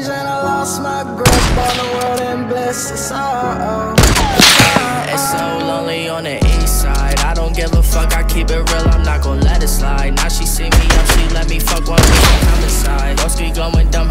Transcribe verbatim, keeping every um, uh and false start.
change and I lost my grip on the world and bliss. It's all, it's so lonely on the east side. I don't give a fuck, I keep it real, I'm not gon' let it slide. Now she see me up, she let me fuck one week, I'm inside. Broski going dumb,